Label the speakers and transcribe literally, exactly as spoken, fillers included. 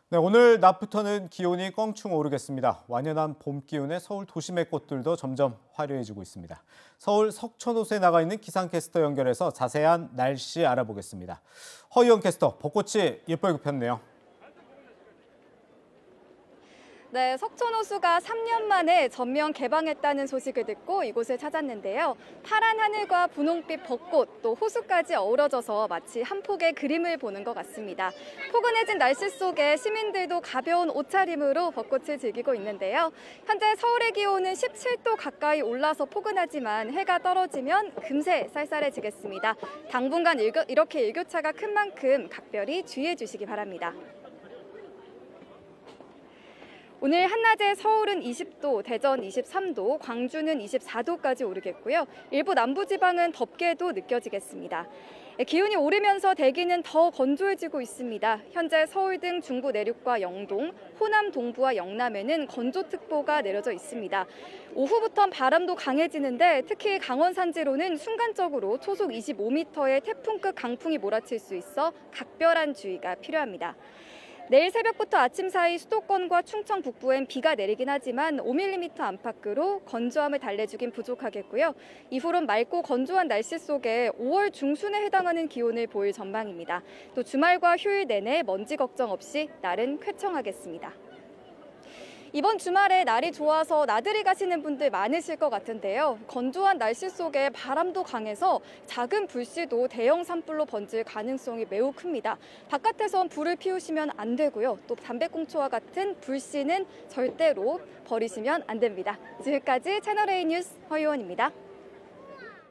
Speaker 1: 네, 오늘 낮부터는 기온이 껑충 오르겠습니다. 완연한 봄 기운에 서울 도심의 꽃들도 점점 화려해지고 있습니다. 서울 석촌호수에 나가 있는 기상캐스터 연결해서 자세한 날씨 알아보겠습니다. 허희연 캐스터, 벚꽃이 예쁘게 폈네요.
Speaker 2: 네, 석촌호수가 삼 년 만에 전면 개방했다는 소식을 듣고 이곳을 찾았는데요. 파란 하늘과 분홍빛 벚꽃, 또 호수까지 어우러져서 마치 한 폭의 그림을 보는 것 같습니다. 포근해진 날씨 속에 시민들도 가벼운 옷차림으로 벚꽃을 즐기고 있는데요. 현재 서울의 기온은 십칠 도 가까이 올라서 포근하지만 해가 떨어지면 금세 쌀쌀해지겠습니다. 당분간 일교, 이렇게 일교차가 큰 만큼 각별히 주의해 주시기 바랍니다. 오늘 한낮에 서울은 이십 도, 대전 이십삼 도, 광주는 이십사 도까지 오르겠고요. 일부 남부지방은 덥게도 느껴지겠습니다. 기온이 오르면서 대기는 더 건조해지고 있습니다. 현재 서울 등 중부 내륙과 영동, 호남 동부와 영남에는 건조특보가 내려져 있습니다. 오후부터 바람도 강해지는데 특히 강원 산지로는 순간적으로 초속 이십오 미터의 태풍급 강풍이 몰아칠 수 있어 각별한 주의가 필요합니다. 내일 새벽부터 아침 사이 수도권과 충청 북부엔 비가 내리긴 하지만 오 밀리미터 안팎으로 건조함을 달래주긴 부족하겠고요. 이후론 맑고 건조한 날씨 속에 오월 중순에 해당하는 기온을 보일 전망입니다. 또 주말과 휴일 내내 먼지 걱정 없이 날은 쾌청하겠습니다. 이번 주말에 날이 좋아서 나들이 가시는 분들 많으실 것 같은데요. 건조한 날씨 속에 바람도 강해서 작은 불씨도 대형 산불로 번질 가능성이 매우 큽니다. 바깥에선 불을 피우시면 안 되고요. 또 담배꽁초와 같은 불씨는 절대로 버리시면 안 됩니다. 지금까지 채널A 뉴스 허유원입니다.